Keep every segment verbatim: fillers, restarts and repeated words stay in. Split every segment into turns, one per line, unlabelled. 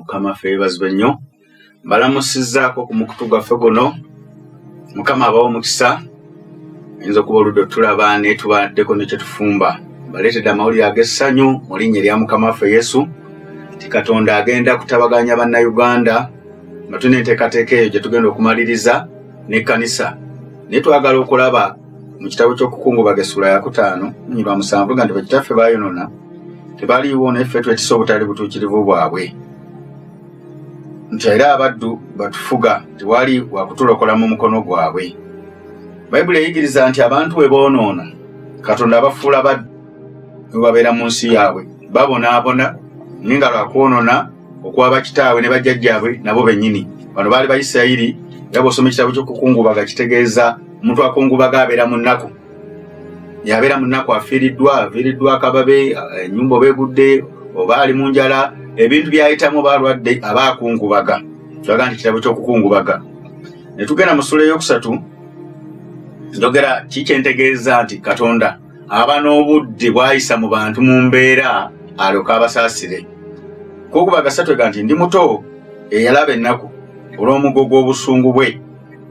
Mukama feebazibwe nnyo mbalamusizzaako ku mukutu gwaffe guno Mukama abawo mukisa ayinza okuba oludde tulaba ne tubaddeko ne kye tufumba baleetedde amawulire ag'essanyu mu linnya erya Mukama waffe Yesu ti Katonda agenda kutabaganya bannayuganda nga tulina enteekateeka eyo gye tugenda okumaliriza n'ekkanisa naye twagala okulaba mu kitabo ky'okukungubaga essula ya kutaano nyi lwa musanvu nga nti bakitaffe baayonona tebaliiwo naye ffe twetisa obutali butuukirivu bwabwe nti era abaddu batufuga tewali wakutulokola mu mukono gwabwe. Bayibuli eyigiriza nti abantu bwe boonoona Katonda abafuula baddu ne babeera mu nsi yaabwe babonaabona naye nga lwakwonoona okwaba kitaawe ne bajjajjaabwe nabo bennyini. Bano baali Bayisirayiri era bw'osoma ekitabo ky'okukungubaga kitegeeza omuntu akungubaga abeera mu nnaku yabeera mu nnaku afiiriddwa aviiriddwa akababe ennyumba oba egudde oba ali mu njala ebintu byayitamu baalwadde aba akungubaga. Tulaga nti kitabo ky'okukungubaga ne tugenda mu ssula ey'okusatu njogera kikyentegeeza nti Katonda aba n'obudde bw'ayisa mu bantu mu mbeera alyoka abasaasire. Kukungubaga ssatu ega nti ndi muto eyalaba ennaku olw'omugo gw'obusungu bwe.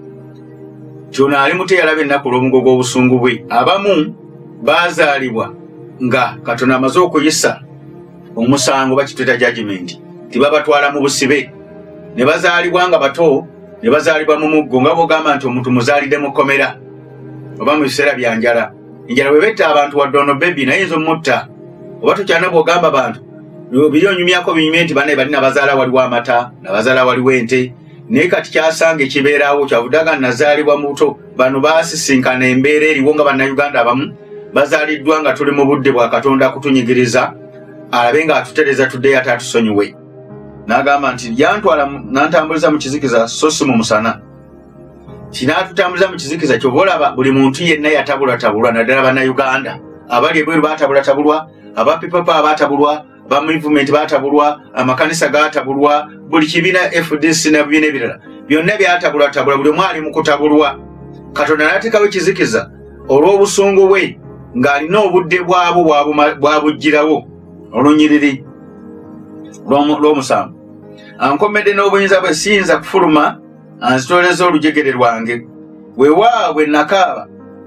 Kyona ali muto eyalaba ennaku olw'omugo gw'obusungu bwe. Abamu baazaalibwa nga Katonda amaze okuyisa omusango bakitweta judgment tibabatwala mu busibe ne bazaalibwa nga bato ne bazaalibwa mu muggo nga bw'ogamba nti omuntu muzaalidde mu kkomera oba mu biseera bya njala. Enjala bwe betta abantu wadde ono bebi naye nzo mutta oba tokyana bw'ogamba abantu biri onyumyako binyumye nti bannaye bali nabazaala waliwo amata nabazaala waliwo ente naye kati kyasanga ekibeerawo kyavuddaga nazaalibwa mu buto. Bano baasisinkana embeera eriwo nga bannayuganda abamu bazaaliddwa nga tuli mu budde bwa Katonda kutunyigiriza alabe nga atutereza tuddeyo ate atusonyiwe. N'agamba nti yantwala n'antambuliza mu kizikiza so si mu musana. Kinaatutambuliza mu kizikiza ky'oba olaba buli muntu yenna yatabulwatabulwa naddala bannayuganda abali ebweru baatabulwatabulwa aba pipapa abaatabulwa ba movement baatabulwa amakanisa gaatabulwa buli kibiina F D C na bibiina ebirala byonna byatabulwatabulwa buli omu ali mu kutabulwa. Katonda n'ateekawo ekizikiza olw'obusungu bwe ng'alina obudde bwabo bwabugirawo olunyiriri lw'omusanvu. Ankomedde n'obuyinza bwe siyinza kufuluma anzitoleza olujegere lwange weewaabwe nakaaba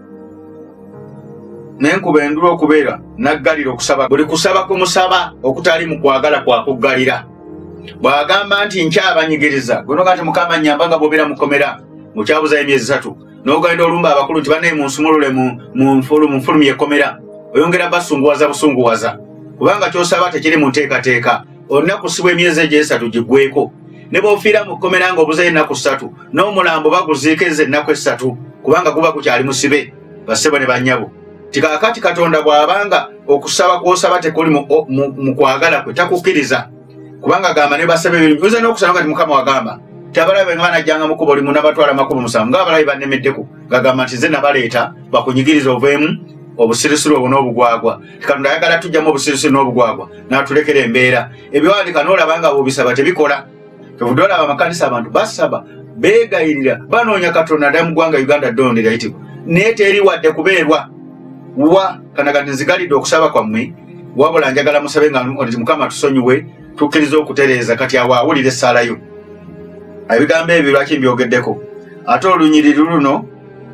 n'enkuba endula okubeera naggalira okusaba. Buli kusaba kumusaba okutali mu kwagala kwakuggalira. Bw'agamba nti nkyabanyigiriza gwe noga nti Mukama nnyamba nga bw'obeera mu kkomera mukyabuzayo emyezi esatu n'ogenda olumba abakulu nti bannaye munsumulule mu nfulumya ekkomera oyongera basunguwaza busunguwaza kubanga ky'osaba tekiri mu nteekateeka. Olina kusibwa emyezi egyo esatu giggweko ne bw'ofiira mu kkomera ng'obuzeyo ennaku ssatu n'omulambo baguziika ezo ennaku essatu kubanga guba gukyali musibe bassebo ne bannyabo. Tikaakati Katonda bw'abanga okusaba kw'osaba tekuli mu kwagala kwe takukkiriza kubanga agamba ne basaba ebintu oyinza n'okusaba nga ti Mukama wagamba tabalabe nga banajjanga mu kkubo limu n'abatwala makubo musanvu ng'abalabe bannemeddeko ng'agamba nti nze nabaleeta bakunyigiriza oveemu obusirisiru obwo n'obugwagwa. Katonda ayagala tujjamu obusirisiru n'obugwagwa n'atulekera embeera ebiwandiika n'olaba nga bw'obisaba tebikola. Kyovudde olaba amakanisa abantu basaba beegayirira banoonya Katonda ddala mu ggwanga Uganda ddoondi lyayitibwa naye teri wadde kubeerwa wa kanaga nti nzigalidde okusaba kwammwe wabula njagala musabe nga nti Mukama tusonyiwe tukkiriza okutereeza kati awo awulira essaala yo. Ebigambo ebyo lwaki mbyogeddeko ate olunyiriri luno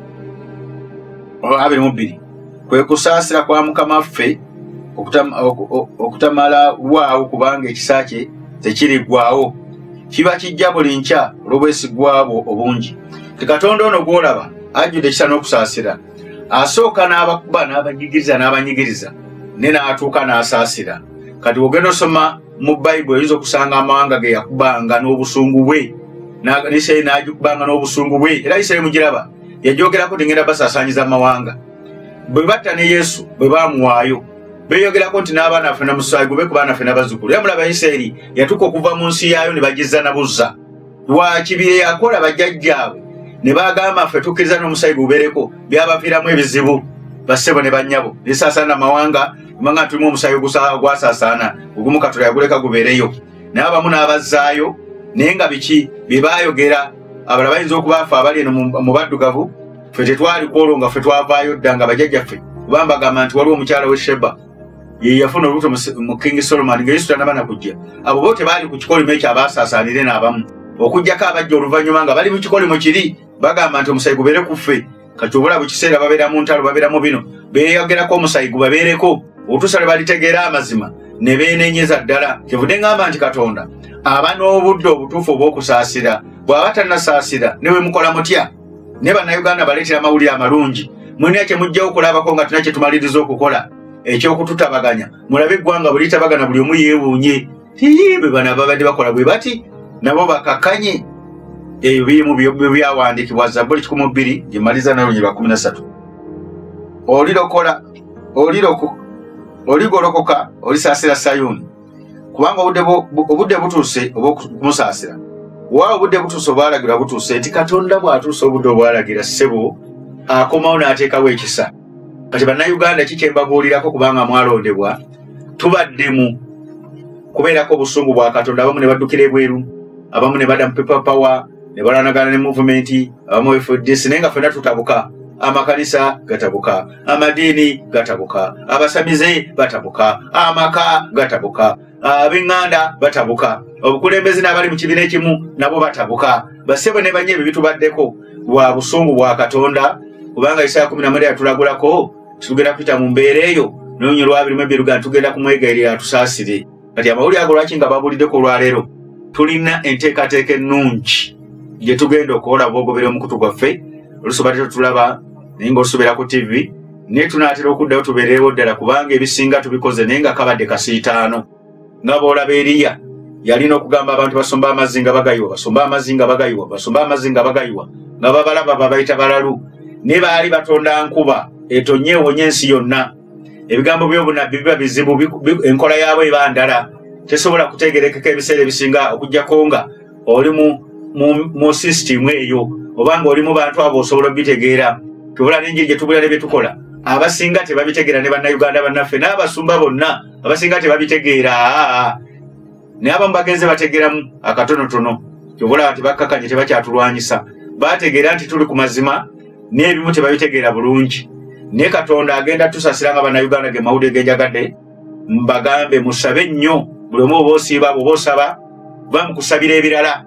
abiri mu bbiri kwe kusaasira kwa Mukama waffe okutamala waawo kubanga ekisa kye tekiriggwawo kiba kijja buli nkya olw'obwesigwa bwo obungi. Ti Katonda ono gw'olaba ajjudde ekisa n'okusaasira asooka n'abakuba n'abanyigiriza n'abanyigiriza ne n'atuuka n'asaasira. Kati ogenda osoma mu Bayibuli oyinza okusanga amawanga ge yakubanga n'obusungu bwe n'Isirayiri n'agikubanga n'obusungu bwe era Isirayiri mugiraba yagyogerako ngenda basaasaanyiza amawanga. Bwe batta ne Yesu bwe baamuwaayo beeyogerako nti n'abaana ffe namusaayi gube ku baana ffe n'abazzukulu. Era mulaba Isirayiri yatuuka okuva mu nsi yaayo ne bagizza na buzza lwakibire yakola bajjajjaabwe ne bagamba ffe tukkiriza n'omusaayi gubeereko byabaviiramu ebizibu bassebo ne bannyabo nesaasaana amawanga kubanga tulimu omusaayi gwasaasaana ogumu Katonda yaguleka gubeereyo naye abamu n'abazzaayo naye nga biki bye baayogera abalala bayinza okubaafe abali eno mu baddugavu ffe tetwali kwolwo nga ffe twavaayo dda nga bajjajjaffe kuba mbagamba nti waliwo omukyala w'e Sheba ye yafuna olubuto mu King Solomon ng'Yesu tanabana kujja abo bote bali ku kikolimo ekyo abasaasaanire n'abamu okujjako abajja oluvannyuma nga bali mu kikolimo kiri bagamba nti omusayi gubeere kuffe kati obulabu kiseera babeera mu ntalo babeera mu bino beeyogerako omusayi gubabeereko otuusa lwe balitegeera amazima ne beenenyeza ddala kyevudde ngamba nti Katonda aba n'obudde obutuufu obw'okusaasira bw'aba tannasaasira ne we mukola mutya ne bannayuganda baleetera amawulire amalungi mulina kye mujjawo okulabako nga tulina kye tumaliriza okukola ekyokututabaganya mulabe eggwanga bwe litabagana buli omu yeewuunye bwe bano babadde bakola bwe bati nabo bakakanye ebyo birimu byawandiikibwa Zabbuli kikumi bbiri gyemaliza nalunyi lwa kumi na ssatu olirokola oligolokoka olisaasira Sayuni kubanga obudde butuuse obw'okumusaasira waawe obudde butuuse obwalagirwa butuuse nti Katonda bw'atuusa obudde obwalagira ssebo akomawo n'ateekawo ekisa kati bannayuganda kike mbabuulirako kubanga mwalondebwa tubaddemu kubeerako obusungu bwa Katonda abamu ne baddukira ebweru abamu ne badda mu People Power ne balanagana ne movement abamu F D C naye nga ffenna tutabuka amakanisa gatabuka amadiini gatabuka abasamize batabuka amaka gatabuka ab'eŋŋanda batabuka obukulembeze n'abali mu kibiina ekimu nabo batabuka basebo ne banye ebyo bitubaddeko bwa busungu bwa Katonda kubanga Isaaya kumi na mwenda yatulagulako tugenda kuyita mu mbeera eyo n'olunyi lwabiri mu ebbiri luga tugenda kumwegayirira atusaasire kati amawulire ago lwaki nga babuliddeko olwaleero tulina enteekateeka ennungi gye tugenda okukola bwogobera omukutu gwaffe olusoba tetulaba naye ng'olusobera ku T V naye tunaatera okuddayo tubeerewo ddala kubanga ebisinga tubikoze naye nga kabadde kasiitaano nga boolaba Eriya yalina okugamba abantu basomba amazzi nga bagayiwa basomba amazzi nga bagayiwa basomba amazzi nga bagayiwa nga babalaba babayita balalu ne baali batonda nkuba etonye ewonye ensi yonna ebigambo by'obunabbi biba bizibu enkola yaabwe eba ndala tesobola kutegerekeka ebiseera ebisinga okujjako nga oli mu sisitimu eyo oba nga oli mu bantu abo osobola obitegeera tubula n'enjiri gye tubula ne bye tukola abasinga tebabitegeera ne bannayuganda bannaffe n'abasumba bonna abasinga tebabitegeera naye abamu bagenze bategeeramu akatonotono tubula nti bakkakanye tebakyatulwanyisa bategeera nti tuli ku mazima n'ebimu tebabitegeera bulungi naye Katonda agenda tusasira nga bannayuganda ge mawulire genjagadde mbagambe musabe nnyo buli omu oba osiiba oba osaba va mu kusabira ebirala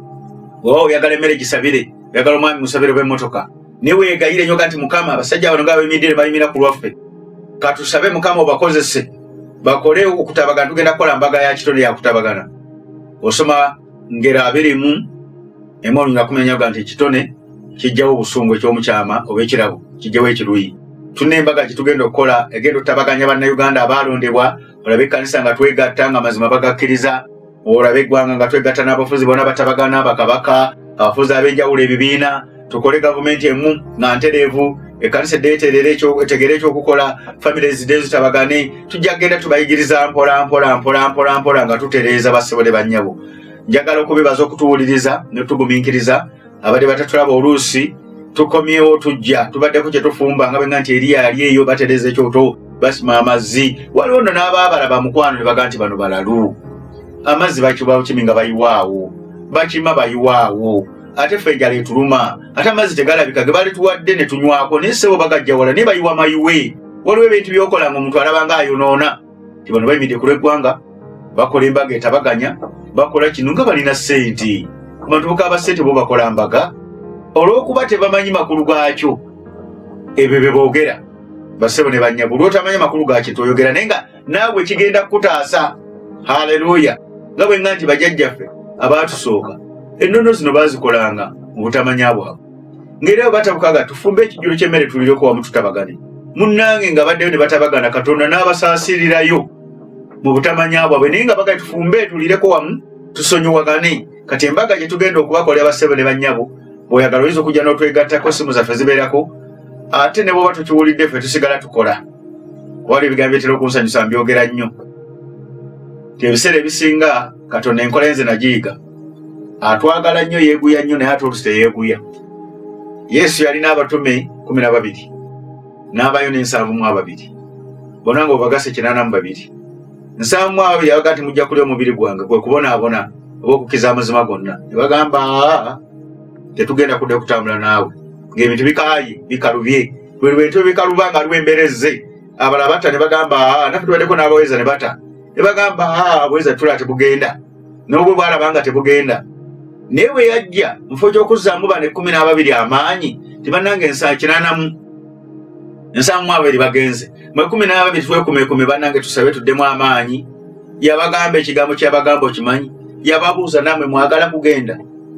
oba oyagala emmere gisabire oyagala omwami musabire bw'emmotoka ne weegayire nnyo kati Mukama abasajja bano nga bayimiridde bayimira ku lwaffe katusabe Mukama obakozese bakole okutabagana tugenda kukola mbaga ya kitone yakutabagana osoma ngero abiri mu emu olunyira lwa kumi n'ennya nti ekitone kijjawo obusungu ekyomukyama oba ekirabo kijjawo ekiruyi tulina embaga gye tugenda okukola egenda okutabaganya bannayuganda abaalondebwa olabe ekkanisa nga twegatta nga mazima bagakkiriza olabe eggwanga nga twegatta n'abafuzi bonna batabagana bakabaka abafuzi ab'enjawulo ebibiina tukole gavumenti emu nga ntereevu ekkanisa eddeeterera etegere ekyokukola families de zitabagane tujja kgenda tubayigiriza mpola mpola mpola mpola mpola nga tutereeza bassebo ne bannyabo njagala okubibaza okutuwuliriza ne tugumiikiriza abadde batatulaba oluusi tukomyewo tujja tubaddeko kye tufumba nga benga nti Eriya ali eyo batereeza ekyoto basima amazzi waliwo nno n'abaabalaba mukwano ne baga nti bano balalu amazzi bakibawo kimi nga bayiwaawo bakima bayiwaawo ate ffe enjala etuluma ate amazzi tegalabika ge balituwadde ne tunywako naye ssebo bagajja wala naye bayiwa mayiwe waliwo ebintu byokola nga omuntu alaba nga ayonoona ti bano bayimiridde ku lw'eggwanga bakola embaga etabaganya bakola kino nga balina ssente abantu bukaba ssente bo bakola mbaga olw'okuba tebamanyi makulu gaakyo ebyo bye boogera bassebo ne bannyabo olw'otamanyi makulu gaakyo toyogera naye nga naawe kigenda kukutaasa haleluya nga bwe nga nti bajjajjaffe abaatusooka ennono zino baazikolanga mu butamanya bwabwe ng'era batabukaga tufumbe ekijjulo ky'emmere tulireko wamu tutabagane munnange nga baddeyo ne batabagana Katonda n'abasaasirirayo mu butamanya bwabwe naye nga baga tufumbe tulireko wamu tusonyiwagane kati embaga gye tugenda okubakolera bassebo ne bannyabo bw'oyagala oyinza okujja n'otwegattako simu zaffe zibeerako ate ne bw'oba tukiwulidde ffe tusigala tukola wali ebigambo byetera okunsanyusa mbyogera nnyo ti ebiseera ebisinga Katonda enkola enze nagiyiga atwagala nnyo yeeguya nnyo naye ate olusi teyeeguya Yesu yalina abatume kumi na babiri n'abayo n'ensanvu mu ababiri bonna nga obagase kinaana mu babiri nsanvu mu ababiri abaga nti mujja kulya omubiri gwange kwe kubonaabona oba okukiza amazima gonna ne bagamba tetugenda kudde kutambula naawe ng'ebintu bikaayi bikalubye bwe bintu bikaluba nga aliwo emberezze abala bata ne bagamba naffe tubaddeko n'abaweza ne bata ne bagamba abaweza tula tebugenda n'obwo bwalabanga tebugenda naye bwe yajja mufo gy'okuzzaamu bano ekkumi n'ababiri amaanyi tibannange ensaa kinaanamu ensaamu mu abiri bagenze mu ekkumi n'ababiri twekumeekume bannange tusabe tuddemu amaanyi yabagamba ekigambo kyabagamba okimanyi yababuuza nammwe mwagala kugenda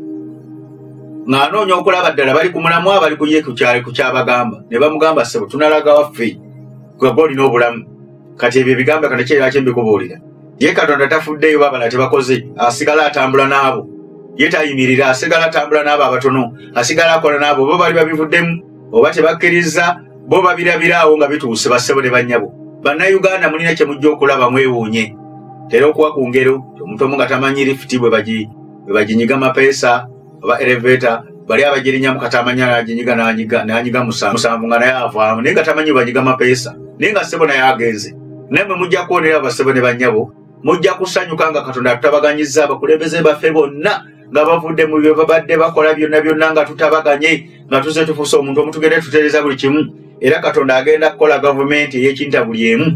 ng'anoonya okulaba ddala bali ku mulamu abali ku ye ku kyabagamba ne bamugamba ssebo tunalaga waffe gwebwe olina obulamu kati ebyo ebigambo kati kyeraki mbikubuulira ye Katonda tafuddeyo babala tebakoze asigala atambula n'abo ye tayimirira asigala atambula n'abo abatono asigala akola n'abo bo bali babivuddemu oba tebakkiriza bo babirabiraawo nga bituuse bassebo ne bannyabo bannayuganda mulina kye mujja okulaba mwewuunye tera okuwa ku ngero omuntu omu nga tamanyi lifuti bwe baginyiga mapeesa oba elevator bali abagirinnyamu kati amanya naginyiga nanyiga musanvu nga naye avaamu naye nga tamanyi banyiga mapeesa naye nga ssebo naye agenze naye mwe mujja kuwonera bassebo ne bannyabo mujja kusanyuka nga Katonda atutabaganyizza abakulembeze baffe bonna nga bavudde mu byo babadde bakola byonna byonna nga tutabaganye nga tuze tufuuse omuntu omu tugende tutereeza buli kimu era Katonda agenda kukola gavumenti ey'ekinta buli emu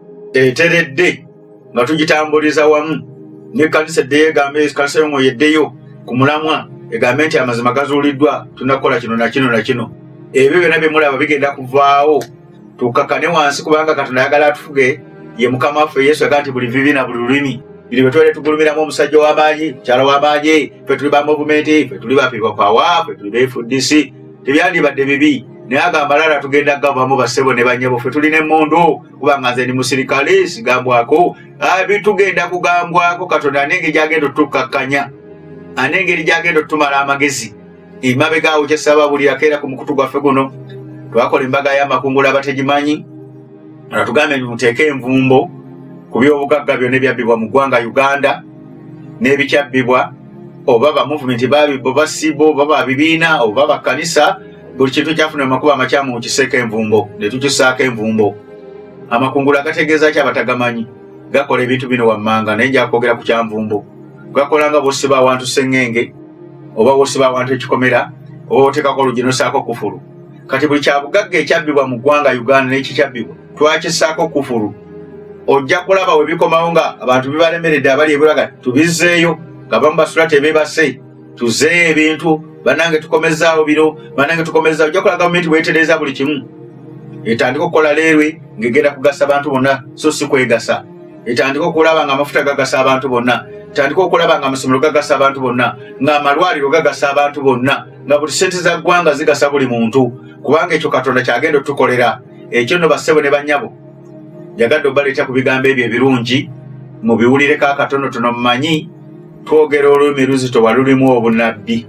eteredde nga tugitambuliza wamu n'ekkanisa eddeyo egambe ekkanisa y'omwoyo eddeyo ku mulamwa egambe nti amazima gazuuliddwa tunakola kino na kino na kino ebyo byonna bye mulaba bigenda kuvaawo tukkakane wansi kubanga Katonda ayagala atufuge ye Mukama waffe Yesu yagaa nti buli vivi na buli lulimi biri bwe twere tugulumiramu omusajja w'amaanyi mukyala w'amaanyi ffe tuli ba movumenti ffe tuli ba people power ffe tuli ba F D C tebyandibadde bibi naye agamba lala tugenda gavamu bassebo ne bannyabo ffe tulina emmundu kubanga nze ndi musirikale sigambwako bitugenda kugambwako Katonda anengeri gyagenda otukakkanya anengeri gyagenda otumala amagezi emabegaawo kyesaba buli yakeera ku mukutu gwaffe guno twakola embaga y'amakungula abategimanyi nga tugambe muteeke envumbo ku by'obugagga byonna ebyabbibwa mu ggwanga Uganda n'ebikyabbibwa oba ba movement babibbo basibo oba babibiina oba bakkanisa buli kintu kyafuna amakuba amakyamu mukiseeko envumbo ne tukisaako envumbo amakungula gategeeza ki abatagamanyi gakola ebintu bino wammanga naye nja kwogera ku kyanvumbo gakola nga bw'osiba awantu sseŋŋenge oba bw'osiba awantu ekikomera oba oteekako olugi n'osaako kufulu kati buli kyabugagga ekyabbibwa mu ggwanga Uganda n'ekikyabbibwa twakisaako kufulu ojja kulaba we bikomawo nga abantu bibalemeredde abali ebulaga tubizzeeyo nga bamu basula tebeebase tuzeeyo ebintu bannange tukomezaawo bino bannange tukomezaawo ojja kola gavumenti weetereeza buli kimu etandika okukola leerwe ng'egenda kugasa abantu bonna so si kwegasa etandika okulaba nga amafuta gagasa abantu bonna etandika okulaba nga amasomero gagasa abantu bonna ng'amalwaliro gagasa abantu bonna nga buli ssente za ggwanga zigasa buli muntu kubanga ekyo Katonda kyagenda otukolera ekyo nno bassebo ne bannyabo njagadde obaleeta ku bigambo ebyo ebirungi mubiwulireko akatonotono mumanyi twogera olulimi luzito walulimu obunabbi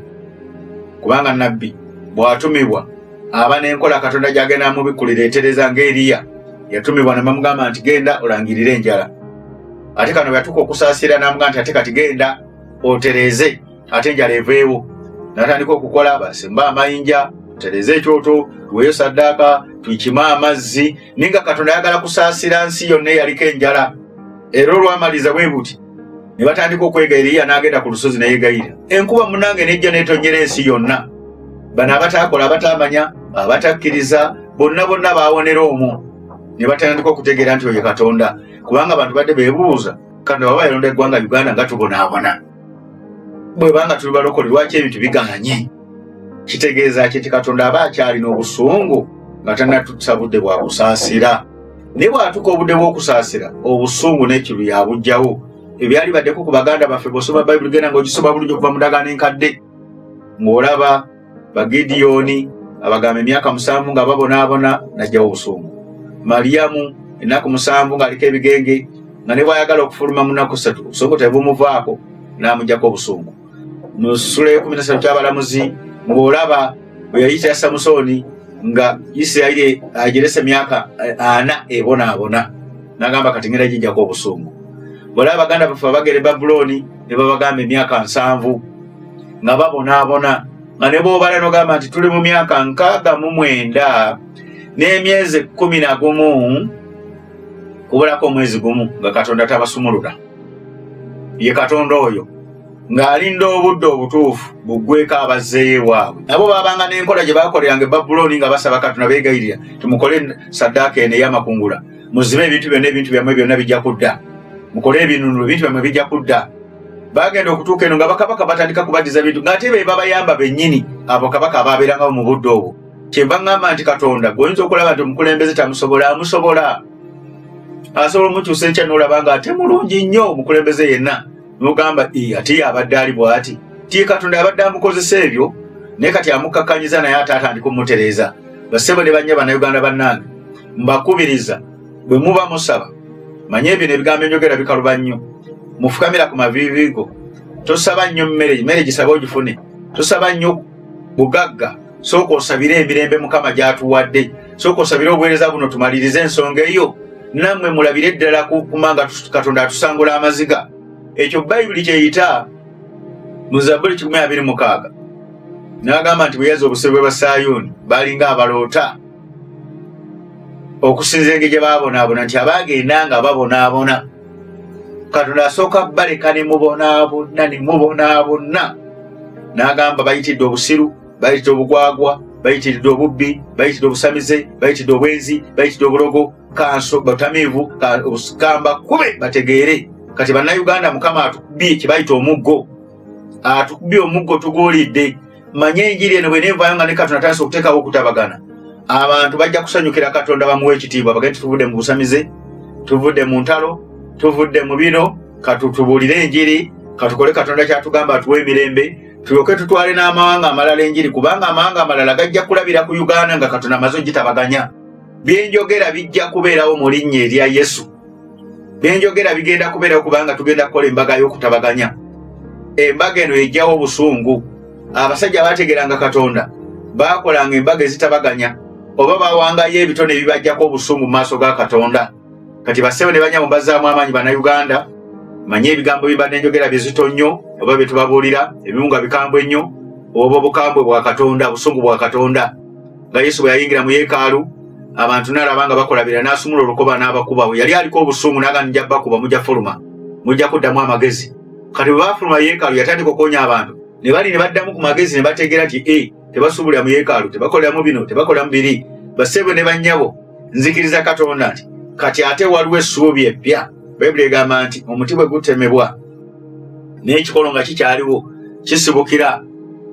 kubanga nabbi bw'atumibwa aba n'enkola Katonda gy'agenda mubikkulira etereza ng'Eriya yatumibwa ne bamugamba nti genda olangirire enjala ate kano yatuuka okusaasira n'amugamba nti ate kati genda otereeze ate enjala eveewo n'atandika okukola basimba amayinja otereeze ekyoto tuweeyo saddaaka tuyikime amazzi naye nga Katonda ayagala kusaasira nsi yonna eyaliko enjala era olwamaliza bwe buti ne batandika okwega Eriya n'agenda ku lusozi neyegayira enkuba munange nejja n'etonyera ensi yonna bano abataakola abatamanya abatakkiriza bonna bonna baawonera omwo ne batandika okutegeera nti oyo Katonda kubanga abantu badde beebuuza Katonda baba yalonda eggwanga Uganda nga tubonaabona bwe banga tuli balokole lwaki ebintu biganye kitegeeza ki nti Katonda aba akyalina obusungu nga tannatuusa budde bwa kusaasira naye bw'atuuka obudde bw'okusaasira obusungu n'ekiru yabugjawo ebyali baddeko ku baganda baffe bw'osoma Bayibuli genda ng'ogisoma bulungi okuva mu ndagaano enkadde ng'olaba Bagidiyoni abagamba emyaka musanvu nga babonaabona n'ajjawo obusungu Maliyamu ennaku musanvu ng'aliko ebigenge nga ne bw'ayagala okufuluma mu nnaku ssatu obusungu tebumuvaako n'amuggyako obusungu mu ssula y'ekumi na ssatu ky'abalamuzi ng'olaba bwe yayita Samusooni nga Isirayiri agirese emyaka ana ebonaabona n'agamba kati ngenda gijjako obusungu bw'olaba baganda baffe bagera e Babuloni ne babagamba emyaka nsanvu nga babonaabona nga ne bw'obala n'ogamba nti tuli mu myaka nkaaga mu mwenda n'emyezi ekkumi na gumu kubulako omwezi gumu nga Katonda tabasumulula ye Katonda oyo ng'alinda obudde obutuufu buggweko abazzeeyo waabwe. Nabo baabanga n'enkola gye baakoleranga e Babuloni nga basaba Katonda beegayirira tumukole saddaaka eno ey'amakungula, muzibe ebintu byonna ebintu byammwe byonna bijja kudda, mukole ebinunula ebintu byammwe bijja kudda. Bagenda okutuuka eno nga bakabaka batandika kubaddiza bintu ng'ate be babayamba bennyini abo kabaka abaabeerangawo mu budde obwo. Kyenva ŋŋamba nti Katonda gw'oyinza okulaba nti omukulembeze tamusobola, amusobola. Asobola omukyusa enkya n'olaba nga ate mulungi nnyo omukulembeze yenna. N'ogamba ate ye abadde ali bw'ati. Ti Katonda abadde amukozesa ebyo, naye kati amukakkanyiza naye ate atandika omutereeza. Bassebo ne bannya Bannayuganda bannange, mbakubiriza bwe muba musaba, manye bino ebigambo enjogera bikaluba nnyo. Mufukamira ku maviiviigo. Tosaba nnyo mmere, mmere gisaba ogifune. Tosaba nnyo bugagga, sooka osabire emirembe Mukama gy'atuwadde. Sooka osabire obuweereza buno tumalirize ensonga eyo. Nammwe mulabire ddala kumanga Katonda atusangula amaziga. Ekyo Bayibuli kyeyita mu Zabbuli kikumi abiri mukaaga. N'agamba nti bwe yazza obusibe bwa Sayuuni balinga abaloota. Okusinza engeri gye baabonaabona nti abaagendanga babonaabona. Katonda asooka baleka ne mubonaabona ne mubonaabona. N'agamba bayitidde obusiru, bayitidde obugwagwa, bayitidde obubbi, bayitidde obusamize, bayitidde obwenzi, bayitidde obulogo, kanso batamiivu, kamba kube bategeere. Kati Bannayuganda Mukama atukubye kye bayita omuggo. Atukubye omuggo tuguulidde. Manye enjiri eno bw'enevaayo nga ne Katonda atandise okuteekawo okutabagana. Abantu bajja kusanyukira Katonda bamuwa ekitiibwa bagende tuvudde mu busamize, tuvudde mu ntalo, tuvudde mu bino, katutubuulire enjiri, katukole Katonda kyatugamba atuwe emirembe, tulyoke tutwale n'amawanga amalala enjiri, kubanga amawanga amalala gajja kulabira ku Uganda nga Katonda amaze ogitabaganya. Byenjogera bijja kubeerawo mu linnya erya Yesu. Byenjogera bigenda kubeerawo kubanga tugenda kukola embaga y'okutabaganya. Embaga eno ejjawo obusungu. Abasajja baategeranga Katonda baakolanga embaga ezitabaganya oba bawangayo ebitone ebibajjako obusungu mu maaso ga Katonda. Kati bassebo ne banyabo bazzaamu amaanyi Bannayuganda, manye ebigambo bibadde enjogera byezito nnyo oba bye tubabuulira ebimu nga bikambwe nnyo oba obukambwe bwa Katonda, obusungu bwa Katonda. Nga Yesu bwe yayingira mu yeekaalu abantu n'alaba nga bakolabira n'asumula olukoba n'abakuba, bwe yali aliko obusungu n'agamba nja bakuba mujja fuluma, mujja kuddamu amagezi. Kati bwe baafuluma yeekaalu yatandika okuwonya abantu, ne bali ne baddamu ku magezi ne bategeera nti e tebasuubulira mu yeekaalu, tebakoleramu bino, tebakoleramu biri. Bassebo ne bannyabo, nzikiriza Katonda nti kati ate waliwo essuubi eppya. Bayibuli egamba nti omuti bwe gutemebwa n'ekikolo nga kikyaliwo kisibukira.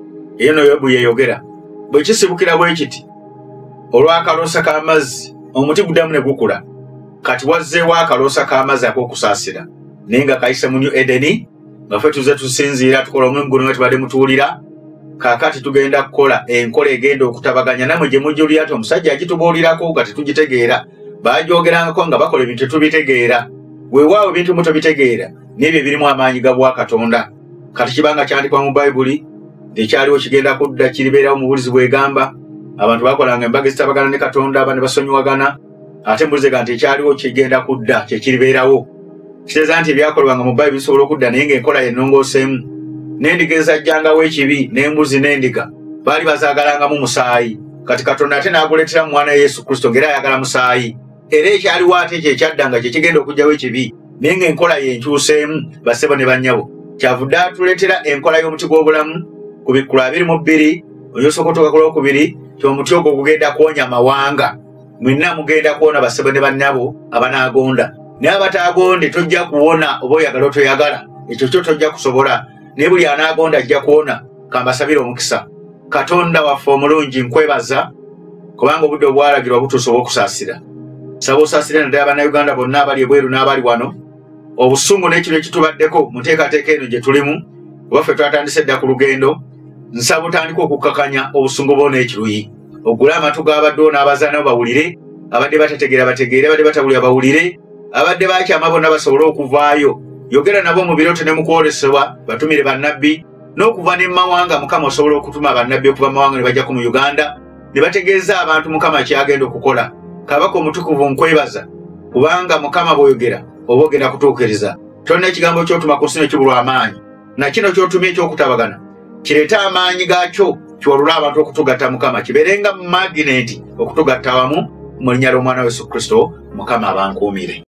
Eno Yobu yeeyogera bwe kisibukira bwe kiti olw'akaloosa k'amazzi omuti guddamu ne gukula. Kati wazzeewo akaloosa k'amazzi ak'okusaasira naye nga kayise mu New Edeni, nga ffe tuze tusinziira tukola omulimu guno nga tubadde mutuwulira. Kaakati tugenda kukola enkola egenda okutabaganya. Nammwe gye mujjulira ati omusajja agitubuulirako nga tetugitegeera, baagyogerangako nga bakola ebintu tetubitegeera. Weewaawo ebintu mu tobitegeera n'ebyo ebirimu amaanyi ga bwa Katonda. Kati kibanga kyandikwa mu Bayibuli ekyaliwo kigenda kudda kiribeerawo mu bulizi bwegamba. Abantu bakolanga embaga ezitabagana ne Katonda aba ne basonyiwagana, ate mbulize nti ekyaliwo kigenda kudda kyekiribeerawo. Kitegeeza nti ebyakolwanga mu Bayibuli bisobola okudda naye ng'enkola yennongooseemu. N'endiga ezajjangawo ekibi n'embuzi n'endiga baali bazaagalangamu musaayi. Kati Katonda ate n'aguleetera mu mwana Yesu Kristo ng'era ayagala musaayi. Era ekyaliwo ate ekyo ekyaddanga kye kigenda okugyawo ekibi naye ng'enkola yenkyuseemu. Bassebo ne bannyabo, kyavudde atuleetera enkola y'omuti gw'obulamu ku bikkula abiri mu bbiri oyosooka ku lwokubiri ti omuti ogwo gugenda kwonya amawanga. Mwenna mugenda kuwona bassebo ne bannyabo abanaagonda. Naye abataagonde tojja kuwona oba oyagala otoyagala, ekyo kyo tojja kusobola. Naye buli anaagonda ajja kuwona. Kambasabire omukisa. Katonda waffe omulungi nkwebaza kubanga obudde obwalagirwa butuuse obw'okusaasira. Saba osaasire naddala Bannayuganda bonna abali ebweru n'abali wano. Obusungu n'ekiro ekitubaddeko mu nteekateeka eno gye tulimu, oba ffe twatandise dda ku lugendo, nsaba otandika okukakanya obusungu bwo n'ekiruyi. Ogule amatu g'abaddewo n'abazaana bo bawulire, abadde batategeera bategeere, abadde batabulira bawulire, abadde bakyama bonna basobole okuvaayo. Yogera nabo mu birooto ne mu kwolesebwa, batumire bannabbi, n'okuva ne mu mawanga Mukama osobola okutuma bannabbi okuva mu mawanga ne bajjako mu Uganda ne bategeeza abantu Mukama kyagenda okukola. Kabaka omutukuvu nkwebaza kubanga Mukama bw'oyogera oba ogenda kutuukiriza. Tolina ekigambo ky'otuma ku nsi ne kibulwa amaanyi. Na kino ky'otumye eky'okutabagana kireeta amaanyi gaakyo kiwalula abantu okutugatta Mukama, kibeerenga magneeti okutugatta wamu mu linnya ly'omwana wa Yesu Kristo. Mukama abankuumire.